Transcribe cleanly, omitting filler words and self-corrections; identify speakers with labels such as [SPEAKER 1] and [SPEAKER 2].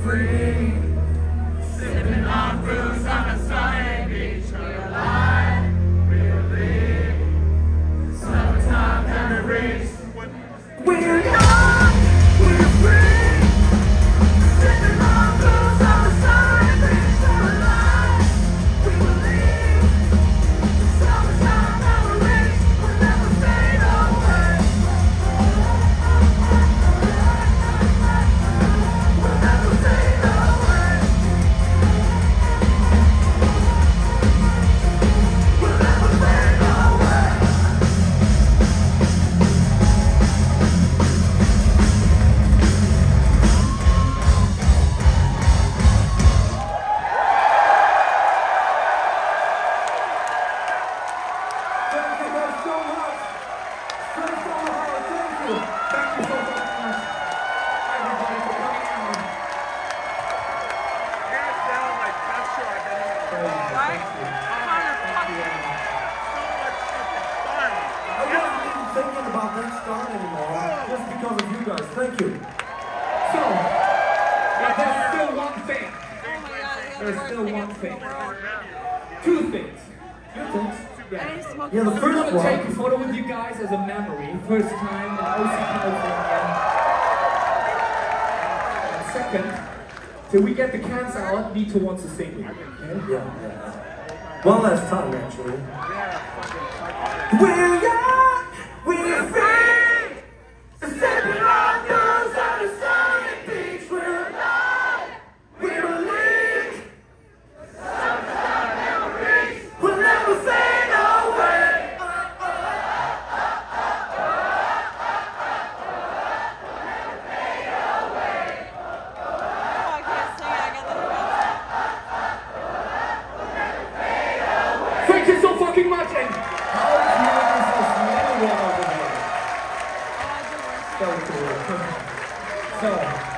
[SPEAKER 1] free. Sipping on booze on a sunny beach. We're alive, we're free. Summertime memories. We're young, we're free. Sipping on booze on a sunny beach. We're alive, we believe. Summertime memories will never fade away. Will never fade away. Will never fade away.
[SPEAKER 2] Thank you guys so much. Straight from the heart, thank you. Thank you so much, everybody, for coming out.
[SPEAKER 3] Hands down, my best show I've been in.
[SPEAKER 2] Thank you.
[SPEAKER 3] So much fucking fun.
[SPEAKER 2] I wasn't even thinking about that start anymore, just because of you guys. Thank you. So, but there's still one thing. There's still one thing. Two things. Two things. Yeah. Yeah, the
[SPEAKER 4] I'm
[SPEAKER 2] first
[SPEAKER 4] gonna
[SPEAKER 2] one.
[SPEAKER 4] take a photo with you guys as a memory. First time in OC California. And second, till we get the cans out, Nito wants to sing with you. Okay?
[SPEAKER 2] Yeah. One last time, actually.
[SPEAKER 1] We're young, we're free. Sipping on booze on a sunny beach. We're alive, we believe. Summertime memories will never fade away.
[SPEAKER 4] Thank you so fucking much, and
[SPEAKER 2] How cute is this little one over there?
[SPEAKER 4] so cool. So.